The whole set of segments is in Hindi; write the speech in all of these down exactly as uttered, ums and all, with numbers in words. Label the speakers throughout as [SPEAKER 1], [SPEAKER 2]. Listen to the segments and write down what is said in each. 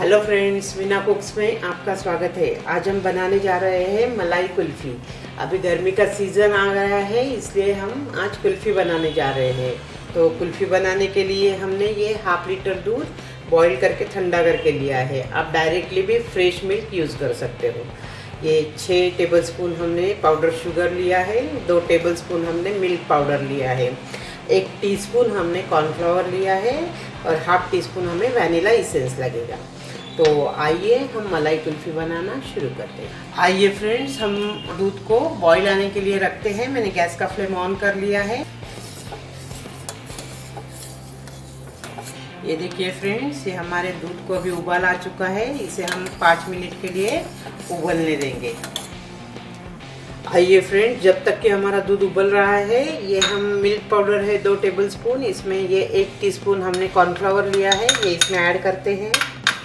[SPEAKER 1] हेलो फ्रेंड्स, मीना कुक्स में आपका स्वागत है। आज हम बनाने जा रहे हैं मलाई कुल्फ़ी। अभी गर्मी का सीज़न आ गया है, इसलिए हम आज कुल्फ़ी बनाने जा रहे हैं। तो कुल्फ़ी बनाने के लिए हमने ये हाफ लीटर दूध बॉईल करके ठंडा करके लिया है। आप डायरेक्टली भी फ्रेश मिल्क यूज़ कर सकते हो। ये छः टेबलस्पून हमने पाउडर शुगर लिया है, दो टेबलस्पून हमने मिल्क पाउडर लिया है, एक टीस्पून हमने कॉर्नफ्लावर लिया है और हाफ टी स्पून हमें वैनिला इसेंस लगेगा। तो आइए हम मलाई कुल्फ़ी बनाना शुरू करते हैं। आइए फ्रेंड्स, हम दूध को बॉईल आने के लिए रखते हैं। मैंने गैस का फ्लेम ऑन कर लिया है। ये देखिए फ्रेंड्स, ये हमारे दूध को अभी उबाल आ चुका है। इसे हम पाँच मिनट के लिए उबलने देंगे। आइए फ्रेंड्स, जब तक कि हमारा दूध उबल रहा है, ये हम मिल्क पाउडर है दो टेबलस्पून, इसमें ये एक टीस्पून हमने कॉर्नफ्लावर लिया है, ये इसमें ऐड करते हैं।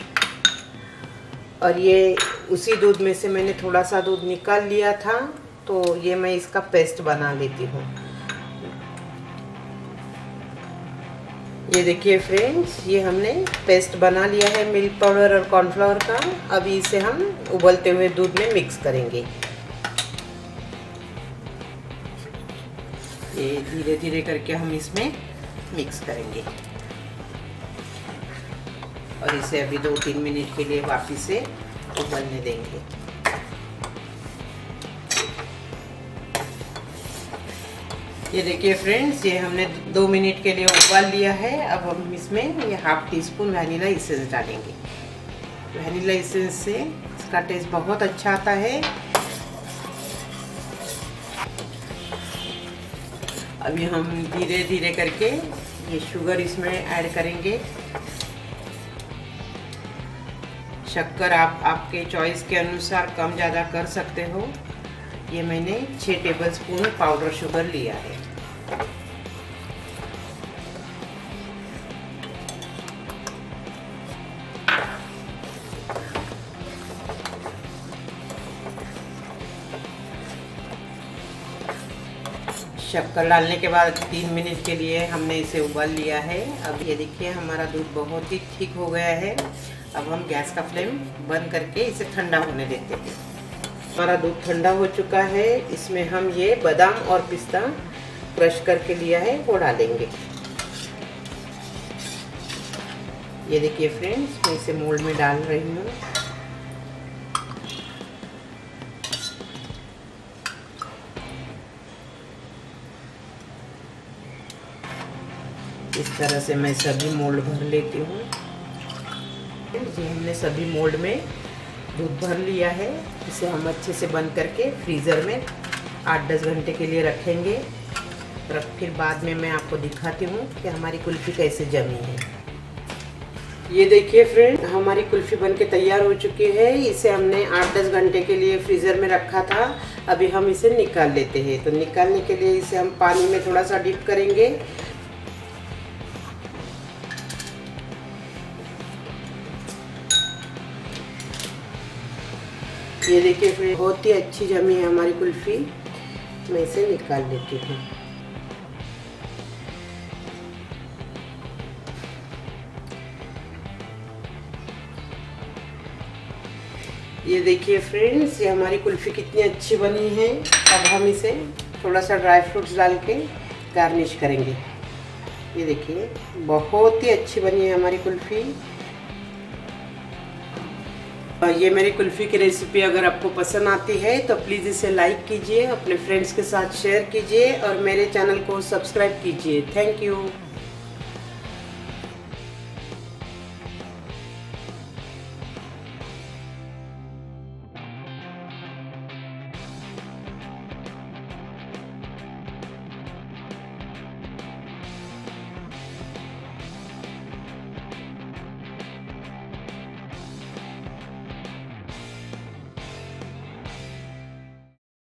[SPEAKER 1] और ये उसी दूध में से मैंने थोड़ा सा दूध निकाल लिया था, तो ये मैं इसका पेस्ट बना लेती हूँ। ये देखिए फ्रेंड्स, ये हमने पेस्ट बना लिया है मिल्क पाउडर और कॉर्नफ्लावर का। अभी इसे हम उबलते हुए दूध में मिक्स करेंगे। ये धीरे धीरे करके हम इसमें मिक्स करेंगे और इसे अभी दो तीन मिनट के लिए वापस से उबलने देंगे। ये देखिए फ्रेंड्स, ये हमने दो मिनट के लिए उबाल लिया है। अब हम इसमें ये half teaspoon vanilla essence डालेंगे। वैनिला इसेंस से इसका टेस्ट बहुत अच्छा आता है। अभी हम धीरे धीरे करके ये शुगर इसमें ऐड करेंगे। शक्कर आप आपके चॉइस के अनुसार कम ज़्यादा कर सकते हो। ये मैंने छः टेबलस्पून पाउडर शुगर लिया है। शक्कर डालने के बाद तीन मिनट के लिए हमने इसे उबाल लिया है। अब ये देखिए, हमारा दूध बहुत ही ठीक हो गया है। अब हम गैस का फ्लेम बंद करके इसे ठंडा होने देते हैं। हमारा दूध ठंडा हो चुका है। इसमें हम ये बादाम और पिस्ता क्रश करके लिया है वो डालेंगे। ये देखिए फ्रेंड्स, मैं इसे मोल्ड में डाल रही हूँ। इस तरह से मैं सभी मोल्ड भर लेती हूँ। ये हमने सभी मोल्ड में दूध भर लिया है। इसे हम अच्छे से बंद करके फ्रीज़र में आठ दस घंटे के लिए रखेंगे। और फिर बाद में मैं आपको दिखाती हूँ कि हमारी कुल्फ़ी कैसे जमी है। ये देखिए फ्रेंड, हमारी कुल्फ़ी बनके तैयार हो चुकी है। इसे हमने आठ दस घंटे के लिए फ्रीज़र में रखा था। अभी हम इसे निकाल लेते हैं। तो निकालने के लिए इसे हम पानी में थोड़ा सा डिप करेंगे। ये देखिए फ्रेंड, बहुत ही अच्छी जमी है हमारी कुल्फ़ी। मैं इसे निकाल लेती हूँ। ये देखिए फ्रेंड्स, ये हमारी कुल्फ़ी कितनी अच्छी बनी है। अब हम इसे थोड़ा सा ड्राई फ्रूट्स डाल के गार्निश करेंगे। ये देखिए, बहुत ही अच्छी बनी है हमारी कुल्फ़ी। ये मेरी कुल्फ़ी की रेसिपी अगर आपको पसंद आती है तो प्लीज़ इसे लाइक कीजिए, अपने फ्रेंड्स के साथ शेयर कीजिए और मेरे चैनल को सब्सक्राइब कीजिए। Thank you.